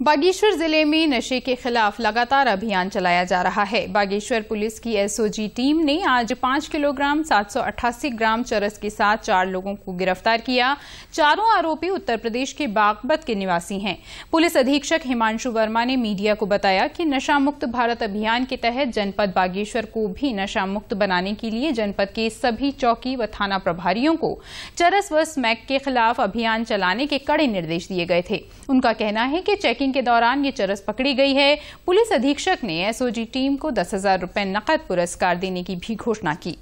बागेश्वर जिले में नशे के खिलाफ लगातार अभियान चलाया जा रहा है। बागेश्वर पुलिस की एसओजी टीम ने आज 5 किलोग्राम 788 ग्राम चरस के साथ 4 लोगों को गिरफ्तार किया। चारों आरोपी उत्तर प्रदेश के बागपत के निवासी हैं। पुलिस अधीक्षक हिमांशु वर्मा ने मीडिया को बताया कि नशा मुक्त भारत अभियान के तहत जनपद बागेश्वर को भी नशा मुक्त बनाने के लिए जनपद के सभी चौकी व थाना प्रभारियों को चरस व स्मैक के खिलाफ अभियान चलाने के कड़े निर्देश दिए गए थे। उनका कहना है कि चेकिंग के दौरान ये चरस पकड़ी गई है। पुलिस अधीक्षक ने एसओजी टीम को 10,000 रुपए नकद पुरस्कार देने की भी घोषणा की।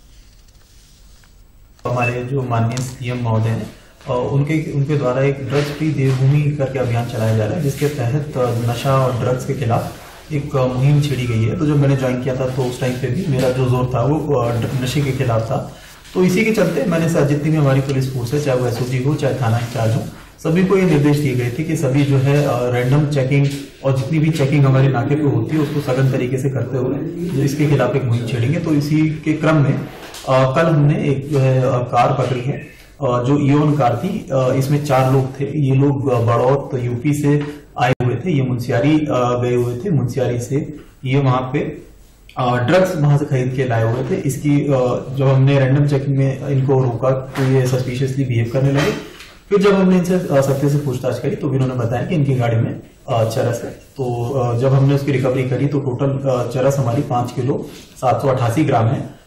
हमारे जो माननीय सीएम महोदय हैं उनके द्वारा एक ड्रग्स फ्री देवभूमि करके अभियान चलाया जा रहा है, जिसके तहत नशा और ड्रग्स के खिलाफ एक मुहिम छेड़ी गई है। तो जब मैंने ज्वाइन किया था तो उस टाइम पे भी मेरा जो जोर था वो नशे के खिलाफ था। तो इसी के चलते मैंने जितनी भी हमारी पुलिस फोर्स है, चाहे वो एसओजी हो चाहे थाना इंचार्ज हो, सभी को ये निर्देश दिए गए थे कि सभी जो है रैंडम चेकिंग और जितनी भी चेकिंग हमारे नाके पे होती है उसको सघन तरीके से करते हुए जो इसके खिलाफ एक मुहिम छेड़ेंगे। तो इसी के क्रम में कल हमने एक जो है कार पकड़ी है, जो इयोन कार थी। इसमें 4 लोग थे। ये लोग बड़ौत यूपी से आए हुए थे। ये मुंशियारी गए हुए थे। मुंशियारी से ये वहां पे ड्रग्स वहां से खरीद के लाए हुए थे। इसकी जब हमने रैंडम चेकिंग में इनको रोका तो ये सस्पिशियसली बिहेव करने लगे। फिर जब हमने इनसे सख्ती से पूछताछ करी तो भी उन्होंने बताया कि इनकी गाड़ी में चरस है। तो जब हमने उसकी रिकवरी करी तो टोटल चरस हमारी 5 किलो 788 ग्राम है।